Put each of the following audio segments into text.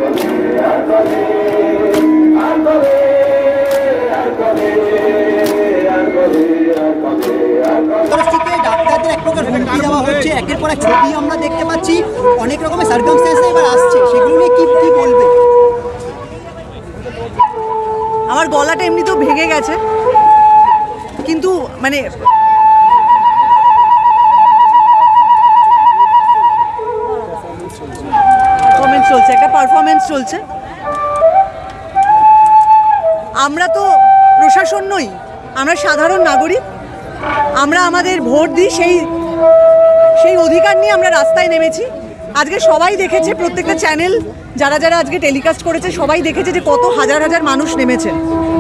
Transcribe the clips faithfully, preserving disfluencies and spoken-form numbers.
ডাক্তারদের এক প্রকার হুমকি দেওয়া হচ্ছে, একের পর এক ছবি আমরা দেখতে পাচ্ছি, অনেক রকমের সার্কামস্ট্যান্স এবার আসছে, সেগুলো নিয়ে কি কি বলবে? আমার গলাটা এমনিতেও ভেঙে গেছে, কিন্তু মানে কমেন্ট চলছে, একটা পারফরমেন্স চলছে। আমরা তো প্রশাসন নই, আমরা সাধারণ নাগরিক। আমরা আমাদের ভোট দিই, সেই সেই অধিকার নিয়ে আমরা রাস্তায় নেমেছি। আজকে সবাই দেখেছে, প্রত্যেকটা চ্যানেল যারা যারা আজকে টেলিকাস্ট করেছে সবাই দেখেছে যে কত হাজার হাজার মানুষ নেমেছেন।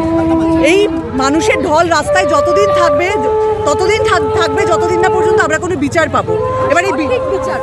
এই মানুষের ঢল রাস্তায় যতদিন থাকবে ততদিন থাকবে যতদিন না পর্যন্ত আমরা কোনো বিচার পাবো। এবার এই বিচার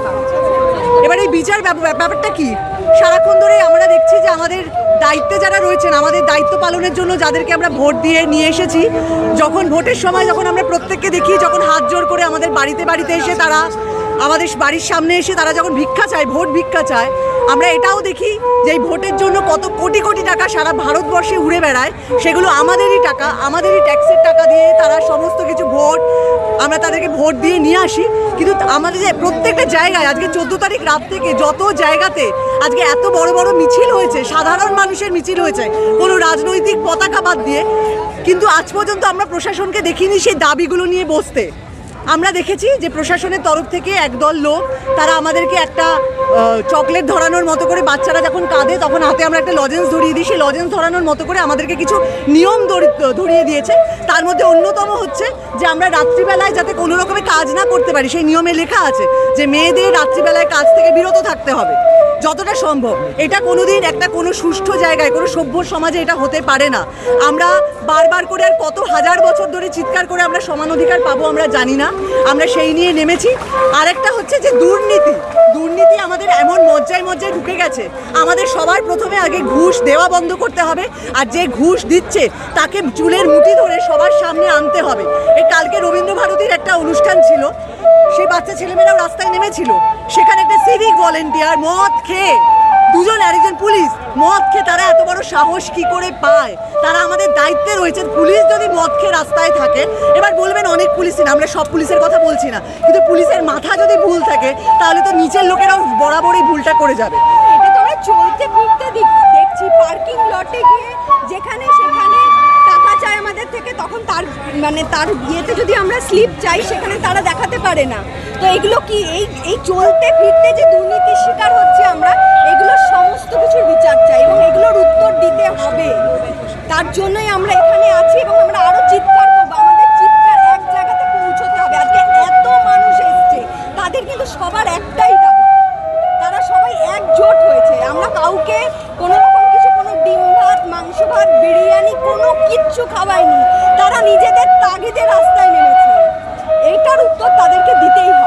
এবার এই বিচার ব্যাপারটা কি, সারাক্ষণ ধরে আমরা দেখছি যে আমাদের দায়িত্বে যারা রয়েছেন, আমাদের দায়িত্ব পালনের জন্য যাদেরকে আমরা ভোট দিয়ে নিয়ে এসেছি, যখন ভোটের সময় যখন আমরা প্রত্যেককে দেখি যখন হাত জোর করে আমাদের বাড়িতে বাড়িতে এসে তারা আমাদের বাড়ির সামনে এসে তারা যখন ভিক্ষা চায়, ভোট ভিক্ষা চায়, আমরা এটাও দেখি যে এই ভোটের জন্য কত কোটি কোটি টাকা সারা ভারতবর্ষে উড়ে বেড়ায়। সেগুলো আমাদেরই টাকা, আমাদেরই ট্যাক্সের টাকা দিয়ে তারা সমস্ত কিছু ভোট আমরা তাদেরকে ভোট দিয়ে নিয়ে আসি। কিন্তু আমাদের যে প্রত্যেকটা জায়গায় আজকে চোদ্দো তারিখ রাত থেকে যত জায়গাতে আজকে এত বড় বড় মিছিল হয়েছে, সাধারণ মানুষের মিছিল হয়েছে কোনো রাজনৈতিক পতাকা বাদ দিয়ে, কিন্তু আজ পর্যন্ত আমরা প্রশাসনকে দেখিনি সেই দাবিগুলো নিয়ে বসতে। আমরা দেখেছি যে প্রশাসনের তরফ থেকে একদল লোক তারা আমাদেরকে একটা চকলেট ধরানোর মতো করে, বাচ্চারা যখন কাঁদে তখন হাতে আমরা একটা লজেন্স ধরিয়ে দিই, সেই লজেন্স ধরানোর মতো করে আমাদেরকে কিছু নিয়ম ধরিয়ে দিয়েছে। তার মধ্যে অন্যতম হচ্ছে যে আমরা রাত্রিবেলায় যাতে কোনো রকমের কাজ না করতে পারি, সেই নিয়মে লেখা আছে যে মেয়েদের রাত্রিবেলায় কাজ থেকে বিরত থাকতে হবে যতটা সম্ভব। এটা কোনোদিন একটা কোনো সুষ্ঠু জায়গায়, কোনো সভ্য সমাজে এটা হতে পারে না। আমরা বারবার করে আর কত হাজার বছর ধরে চিৎকার করে আমরা সমান অধিকার পাবো আমরা জানি না, আমরা সেই নিয়ে নেমেছি। আরেকটা হচ্ছে যে দুর্নীতি, দুর্নীতি আমাদের এমন মজ্জায় মজ্জায় ঢুকে গেছে। আমাদের সবার প্রথমে আগে ঘুষ দেওয়া বন্ধ করতে হবে, আর যে ঘুষ দিচ্ছে তাকে চুলের মুঠি ধরে সবার সামনে আনতে হবে। এই কালকে রবীন্দ্র ভারতীর একটা অনুষ্ঠান ছিল, সেই বাচ্চা ছেলেমেয়েরাও রাস্তায় নেমেছিল, সেখানে একটা সিভিক ভলেন্টিয়ার মদ খেয়ে, দুজন আর একজন পুলিশ মদ খেয়ে, তারা এত বড় সাহস কি করে পায়? তারা আমাদের দায়িত্বে রয়েছে। পুলিশ যদি মদ খেয়ে রাস্তায় থাকে, এবার বলবেন অনেক পুলিশ না, আমরা সব পুলিশের কথা বলছি না, কিন্তু পুলিশের মাথা যদি ভুল থাকে তাহলে তো নিচের লোকেরাও বরাবরই ভুলটা করে যাবে। এটা তো আমরা চলতে ফিরতে দেখছি, পার্কিং লটে গিয়ে যেখানে সেখানে টাকা চায় আমাদের থেকে, তখন তার মানে তার বিয়েতে যদি আমরা স্লিপ চাই সেখানে তারা দেখাতে পারে না। তো এগুলো কি, এই এই চলতে ফিরতে যে দুর্নীতির শিকার হচ্ছে আমরা, এগুলো সমস্ত কিছুর বিচার চাই এবং এগুলোর উত্তর দিতে হবে। তার জন্যই আমরা এখানে আছি এবং আমরা আরও চিৎকার করবো, আমাদের চিৎকার এক জায়গাতে পৌঁছতে হবে। আজকে এত মানুষ এসছে, তাদের কিন্তু সবার একটাই দাবি, তারা সবাই একজোট হয়েছে। আমরা কাউকে কোনো রকম কিছু, কোনো ডিম ভাত, মাংস ভাত, বিরিয়ানি কোনো কিচ্ছু খাওয়াইনি, তারা নিজেদের তাগিদে রাস্তায় নেমেছে। এইটার উত্তর তাদেরকে দিতেই হবে।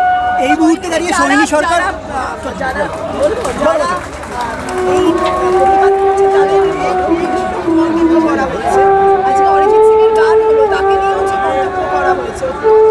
এই মুহূর্তে দাঁড়িয়ে সোনালী সরকার যারা যারা এই প্রতিবাদ করছে তাদের মন্তব্য করা হচ্ছে। আজকে অরিজিৎ সিং এর গান হলো, তাকে নিয়ে হচ্ছে মন্তব্য করা হয়েছে।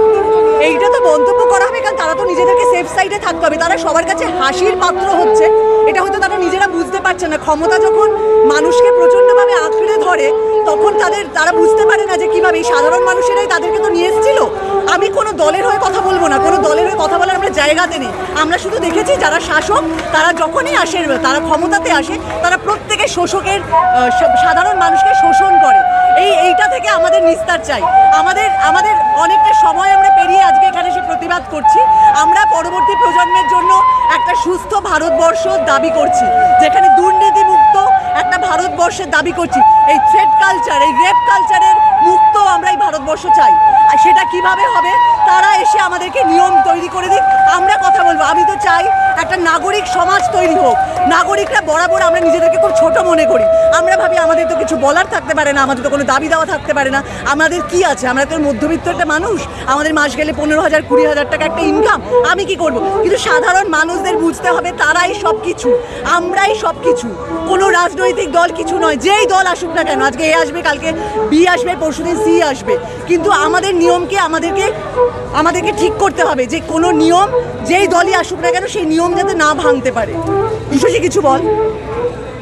এইটা তো মন্তব্য করা হবে, কারণ তারা তো নিজেদেরকে সেফ সাইডে থাকতে হবে। তারা সবার কাছে হাসির পাত্র হচ্ছে, এটা হয়তো তারা নিজেরা বুঝতে পারছে না। ক্ষমতা যখন মানুষকে প্রচণ্ডভাবে আঁকড়ে ধরে তখন তাদের তারা বুঝতে পারে না যে কীভাবে এই সাধারণ মানুষেরাই তাদেরকে তো নিয়ে এসেছিল। আমি কোনো দলের হয়ে কথা বলবো না, কোনো দলের হয়ে কথা বলার আমরা জায়গাতে নেই। আমরা শুধু দেখেছি যারা শাসক তারা যখনই আসে, তারা ক্ষমতাতে আসে, তারা প্রত্যেকে শোষকের সাধারণ মানুষকে শোষণ করে। এই এইটা থেকে আমাদের নিস্তার চাই। আমাদের আমাদের অনেকটা সময় আমরা পেরিয়ে আজকে এখানে সে প্রতিবাদ করছি। আমরা পরবর্তী প্রজন্মের জন্য একটা সুস্থ ভারতবর্ষ দাবি করছি, যেখানে দুর্নীতিমুক্ত একটা ভারতবর্ষের দাবি করছি। এই থ্রেড কালচার, এই রেপ কালচারের মুক্ত আমরা এই ভারতবর্ষ চাই। আর সেটা কিভাবে হবে, তারা এসে আমাদেরকে নিয়ম তৈরি করে দিক, আমরা কথা বলবো। আমি তো চাই একটা নাগরিক সমাজ তৈরি হোক। নাগরিকরা বরাবর আমরা নিজেদেরকে খুব ছোট মনে করি, আমরা ভাবি আমাদের তো কিছু বলার থাকতে পারে না, আমাদের তো কোনো দাবি দেওয়া থাকতে পারে না। আমাদের কি আছে, আমরা তো মধ্যবিত্ত একটা মানুষ, আমাদের মাস গেলে পনেরো হাজার কুড়ি হাজার টাকা একটা ইনকাম, আমি কি করব? কিন্তু সাধারণ মানুষদের বুঝতে হবে তারাই সব কিছু, আমরাই সব কিছু, কোনো রাজনৈতিক দল কিছু নয়। যেই দল আসুক না কেন, আজকে এ আসবে, কালকে বি আসবে, পরশুদিন সি আসবে, কিন্তু আমাদের নিয়মকে আমাদেরকে আমাদেরকে ঠিক করতে হবে যে কোনো নিয়ম যেই দলই আসুক না কেন সেই নিয়ম যাতে না ভাঙতে পারে। বিশেষ কিছু বল।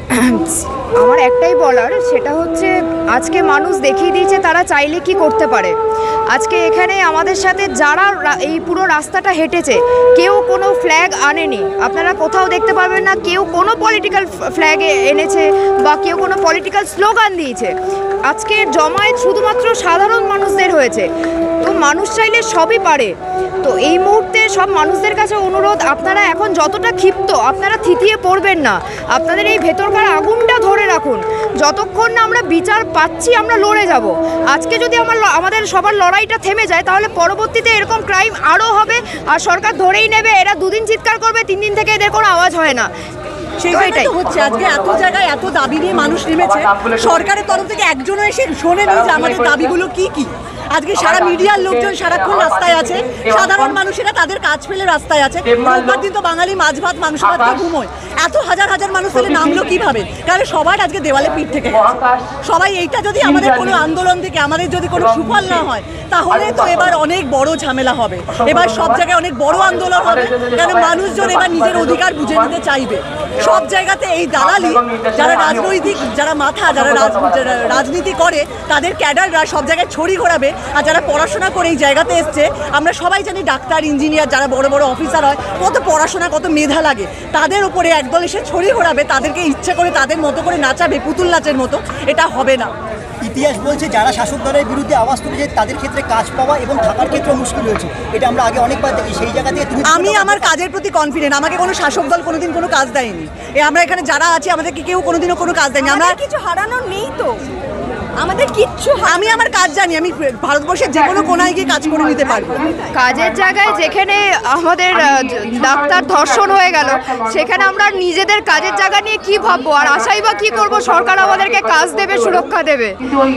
আমার একটাই বলার, সেটা হচ্ছে আজকে মানুষ দেখিয়ে দিয়েছে তারা চাইলে কি করতে পারে। আজকে এখানে আমাদের সাথে যারা রা- এই পুরো রাস্তাটা হেঁটেছে, কেউ কোনো ফ্ল্যাগ আনেনি। আপনারা কোথাও দেখতে পাবেন না কেউ কোনো পলিটিক্যাল ফ্ল্যাগ এনেছে বা কেউ কোনো পলিটিক্যাল স্লোগান দিয়েছে। আজকে জমায়েত শুধুমাত্র সাধারণ মানুষদের হয়েছে। তো মানুষ চাইলে সবই পারে। তো এই মুহূর্তে সব মানুষদের কাছে অনুরোধ, আপনারা এখন যতটা ক্ষিপ্ত, আপনারা থিতিয়ে পড়বেন না। আপনাদের এই ভেতরকার আগুনটা ধরে রাখুন। যতক্ষণ না আমরা বিচার পাচ্ছি আমরা লড়ে যাব। আজকে যদি আমার ল- আমাদের সবার লড়াইটা থেমে যায়, তাহলে পরবর্তীতে এরকম ক্রাইম আরও হবে, আর সরকার ধরেই নেবে। এরা দুদিন চিৎকার করবে, তিন দিন থেকে এদের কোনো আওয়াজ হয় না। সেই তো জন্যই এটাই তো হচ্ছে আজকে এত জায়গায় এত দাবি নিয়ে মানুষ নেমেছে, সরকারের তরফ থেকে একজনও এসে শোনেনি যে আমাদের দাবিগুলো কি কি। আজকে সারা মিডিয়ার লোকজন সারাক্ষণ রাস্তায় আছে, সাধারণ মানুষেরা তাদের কাজ ফেলে রাস্তায় আছে। রোববার দিন তো বাঙালি মাছ ভাত মাংস ভাত খেয়ে ঘুমোয়। এত হাজার হাজার মানুষ তাহলে নামলো কিভাবে? কারণ সবার আজকে দেওয়ালে পিঠ থেকে গেছে। সবাই এইটা যদি আমাদের কোনো আন্দোলন থেকে আমাদের যদি কোনো সুফল না হয়, তাহলে তো এবার অনেক বড় ঝামেলা হবে। এবার সব জায়গায় অনেক বড় আন্দোলন হবে, কারণ মানুষজন এবার নিজের অধিকার বুঝে নিতে চাইবে। সব জায়গাতে এই দালালি, যারা রাজনৈতিক যারা মাথা যারা রাজ- যারা রাজনীতি করে, তাদের ক্যাডাররা সব জায়গায় ছড়ি ঘোরাবে। আর যারা পড়াশোনা করে এই জায়গাতে এসছে, আমরা সবাই জানি ডাক্তার ইঞ্জিনিয়ার যারা বড় বড় অফিসার হয়, কত পড়াশোনা কত মেধা লাগে, তাদের উপরে একদল এসে ছড়ি ঘোরাবে, তাদেরকে ইচ্ছে করে তাদের মতো করে নাচাবে পুতুল নাচের মতো। এটা হবে না। ইতিহাস বলছে যারা শাসক দলের বিরুদ্ধে আওয়াজ তুলেছে তাদের ক্ষেত্রে কাজ পাওয়া এবং থাকার ক্ষেত্রে মুশকিল হয়েছে। এটা আমরা আগে অনেকবার দেখি। সেই জায়গা থেকে তুমি আমি আমার কাজের প্রতি কনফিডেন্ট। আমাকে কোনো শাসক দল কোনোদিন কোনো কাজ দেয়নি। এ আমরা এখানে যারা আছি আমাদেরকে কেউ কোনোদিনও কোনো কাজ দেয়নি। আমরা আমরা কিছু হারানোর নেই তো, আমাদের কিচ্ছু হারানোর আমি আমার কাজ জানি, আমি ভারতবর্ষের যে কোনো কোনায় গিয়ে কাজ করে নিতে পারবো। কাজের জায়গায় যেখানে আমাদের আহ, ডাক্তার ধর্ষণ হয়ে গেল, সেখানে আমরা নিজেদের কাজের জায়গা নিয়ে কি ভাববো, আর আশাই বা কি করবো? সরকার আমাদেরকে কাজ দেবে, সুরক্ষা দেবে।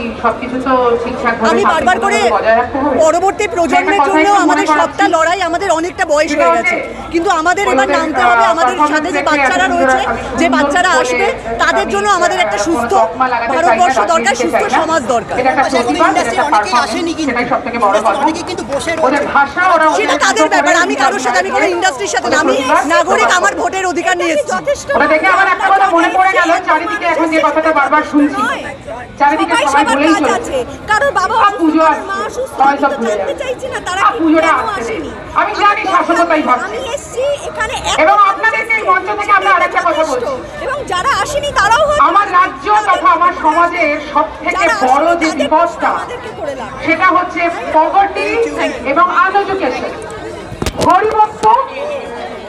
আমি বারবার করে পরবর্তী প্রজন্মের জন্য আমাদের সবটা লড়াই, আমাদের অনেকটা বয়স হয়ে গেছে, কিন্তু আমাদের এবার নামতে হবে। আমাদের সাথে যে বাচ্চারা রয়েছে, যে বাচ্চারা আসবে, তাদের জন্য আমাদের একটা সুস্থ ভারতবর্ষ দরকার, সুস্থ সমাজ দরকার। এখন ইন্ডাস্ট্রি অনেকেই আসেনি, কিন্তু অনেকেই কিন্তু বসে রয়েছে। সেটা তাদের ব্যাপার। আমি কারোর সাথে, আমি কোনো ইন্ডাস্ট্রির সাথে না। আমি নাগরিক, আমার ভোটের অধিকার নিয়ে এসেছি। যথেষ্ট ওটা দেখে আমার একটা কথা মনে পড়ে গেল, চারিদিকে এখন যে কথাটা বারবার শুনছি, চারিদিকে সবাই সবাই সবার বলেই কাজ চলেছে আছে। কারোর বাবা আর অসুস্থ, পুজো কারোর আসছে, মা অসুস্থ, সবাই আমি সব তো ভুলে জানতে যাচ্ছে। চাইছি না তারা আর কি পুজোটা কেন আসছে। আসেনি। আমি জানি শাসনতাই ভাবছে। আমি এসেছি এখানে এবং আপনাদেরকে এই মঞ্চ থেকে আমরা আরেকটা কথা বলছি, এবং যারা আসেনি তারাও হয়তো আমার রাজ্য তথা আমার সমাজের সব থেকে যারা বড় আসেনি যে তাদের বিপদটা, আমাদেরকে করে লাভ। সেটা হচ্ছে পভার্টি এবং আনএডুকেশন।